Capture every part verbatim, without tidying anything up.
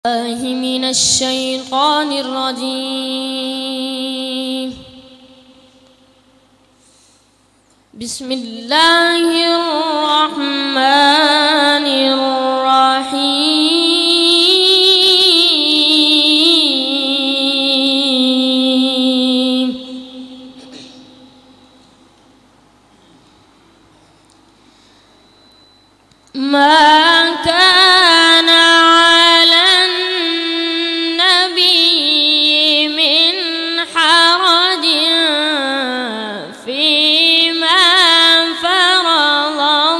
الله من الشيطان الرجيم. بسم الله الرحمن الرحيم. ما كان على النبي من حرج فيما فرض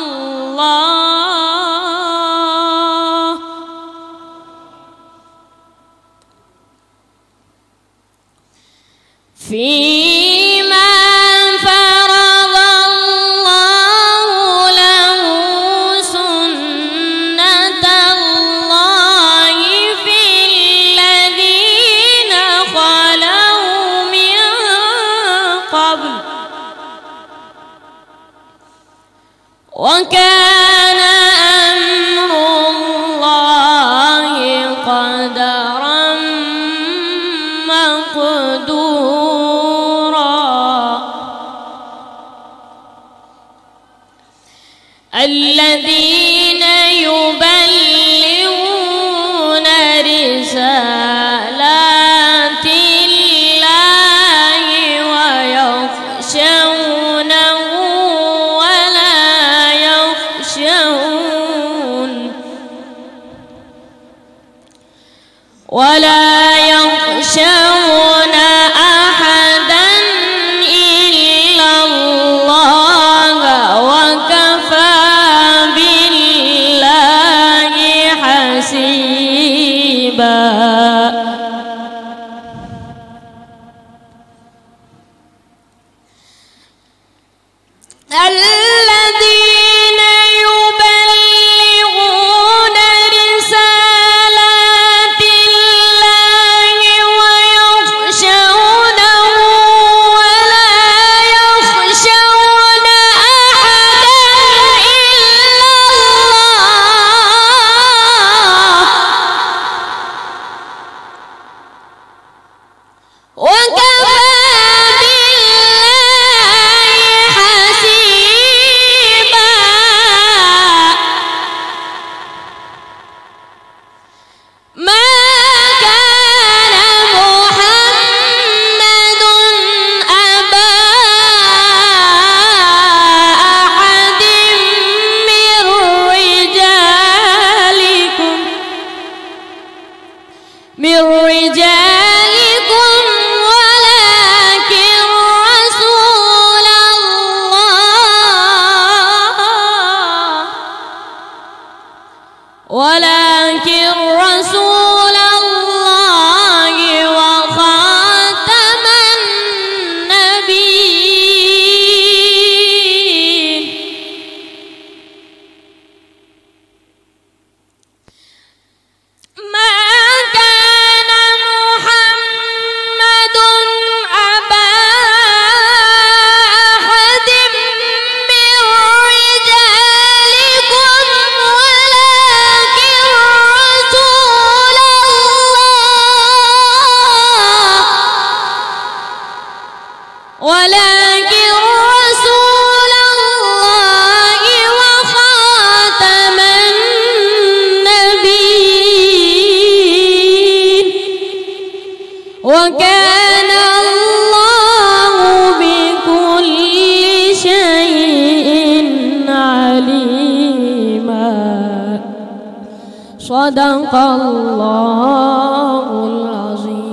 الله فيما فرض الله له سنة الله في الذين خلوا من قبل وكان أمر الله قدرا مقدورا. الذين يبلغون رسالات الله ويخشونه ولا يخشون ولا يخشون أحدا إلا الله وكفى بالله حسيبا. الذين يبلغون رسالات الله ويخشونه ولا يخشون أحدا إلا الله وكفى من رجالكم ولكن رسول الله ولكن رسول الله وخاتم النبيين. ما ولكن رسول الله وخاتم النبيين وكان الله بكل شيء عليما. صدق الله العظيم.